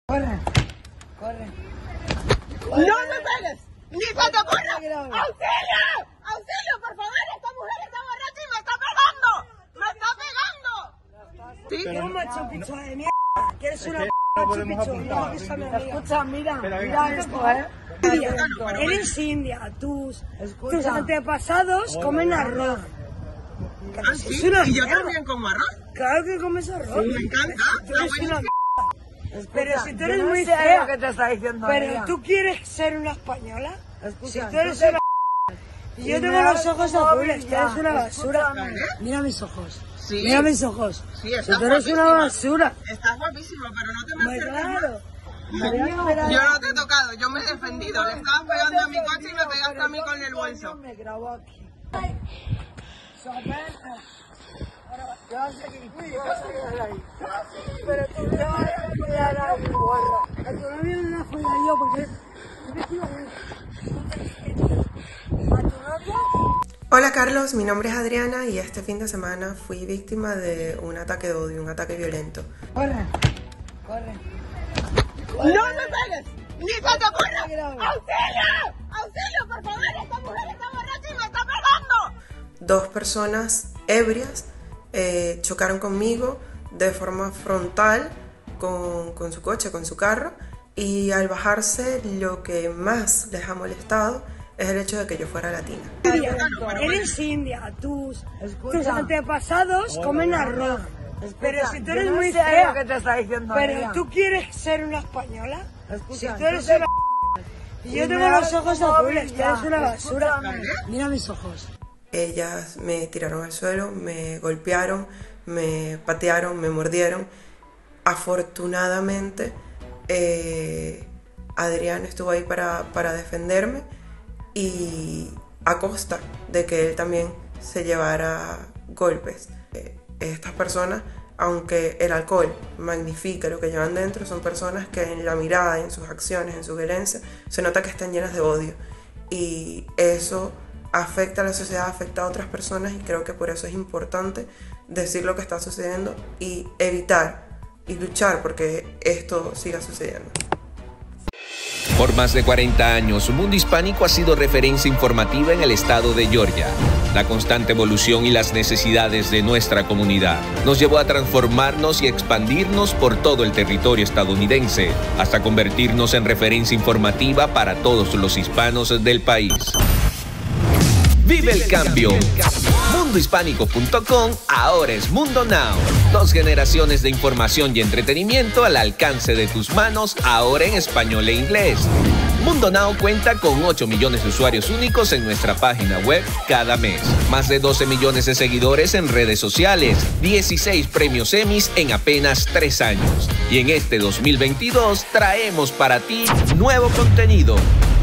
Corre, corre. ¡No me pegues! ¡Ni se te ocurra! ¡Auxilio! ¡Auxilio, por favor! ¡Esta mujer está borracha y me está pegando! ¡Me está pegando! ¿Sí? Pero un macho picho de mierda, que eres una macho picho. Escucha, mira esto, Eres india, tus antepasados comen arroz. ¿Ah, sí? ¿Y yo también como arroz? Claro que comes arroz. Me encanta. Pero si tú eres muy fea, fea, que te está diciendo pero ella. tú quieres ser una española, Escucha, si tú eres una y yo tengo los ojos azules, tú eres una basura. Escúchame. Mira mis ojos. Sí. Mira mis ojos. Sí, Si estás tú eres una guapísima. basura. Estás guapísimo, pero no te me Pues acerques claro. más. Yo no te he tocado, yo me he defendido. Le estabas pegando a mi coche y me pegaste a mí con el bolso. Me grabó aquí. Pero tú te vas a follar a un guarro. A tu novio no la follar yo porque... ¿A tu novio? Hola Carlos, mi nombre es Adriana y este fin de semana fui víctima de un ataque de odio, un ataque violento. Corre, corre. ¡No me pegues! ¡Ni se te ocurra! ¡Auxilio! ¡Auxilio, por favor! ¡Esta mujer está borracha y me está pegando! Dos personas ebrias chocaron conmigo de forma frontal con su coche, con su carro, y al bajarse lo que más les ha molestado es el hecho de que yo fuera latina. Eres india, tus antepasados comen arroz. Pero si tú eres muy fea, que te está diciendo pero ella. tú quieres ser una española, Escucha, si tú eres una y yo tengo los ojos azules, tú eres una basura. Mira mis ojos. Ellas me tiraron al suelo, me golpearon, me patearon, me mordieron. Afortunadamente, Adrián estuvo ahí para defenderme, y a costa de que él también se llevara golpes. Estas personas, aunque el alcohol magnifica lo que llevan dentro, son personas que en la mirada, en sus acciones, en su violencia, se nota que están llenas de odio. Y eso afecta a la sociedad, afecta a otras personas, y creo que por eso es importante decir lo que está sucediendo y evitar y luchar porque esto siga sucediendo. Por más de 40 años, Mundo Hispánico ha sido referencia informativa en el estado de Georgia. La constante evolución y las necesidades de nuestra comunidad nos llevó a transformarnos y expandirnos por todo el territorio estadounidense, hasta convertirnos en referencia informativa para todos los hispanos del país. ¡Vive el cambio! MundoHispánico.com ahora es Mundo Now. 2 generaciones de información y entretenimiento al alcance de tus manos, ahora en español e inglés. Mundo Now cuenta con 8 millones de usuarios únicos en nuestra página web cada mes. Más de 12 millones de seguidores en redes sociales. 16 premios Emmys en apenas 3 años. Y en este 2022 traemos para ti nuevo contenido.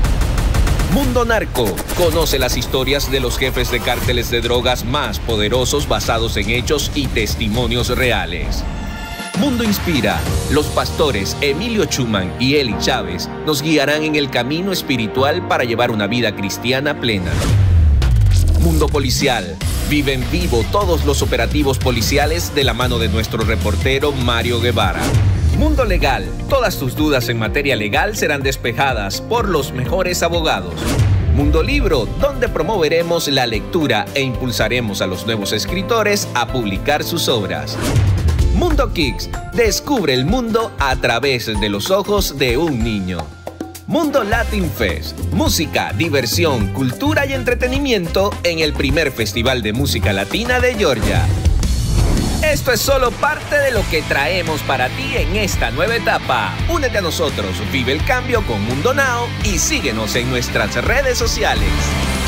Mundo Narco. Conoce las historias de los jefes de cárteles de drogas más poderosos basados en hechos y testimonios reales. Mundo Inspira. Los pastores Emilio Schumann y Eli Chávez nos guiarán en el camino espiritual para llevar una vida cristiana plena. Mundo Policial. Vive en vivo todos los operativos policiales de la mano de nuestro reportero Mario Guevara. Mundo Legal. Todas tus dudas en materia legal serán despejadas por los mejores abogados. Mundo Libro, donde promoveremos la lectura e impulsaremos a los nuevos escritores a publicar sus obras. Mundo Kicks. Descubre el mundo a través de los ojos de un niño. Mundo Latin Fest. Música, diversión, cultura y entretenimiento en el primer festival de música latina de Georgia. Esto es solo parte de lo que traemos para ti en esta nueva etapa. Únete a nosotros, vive el cambio con Mundo Now y síguenos en nuestras redes sociales.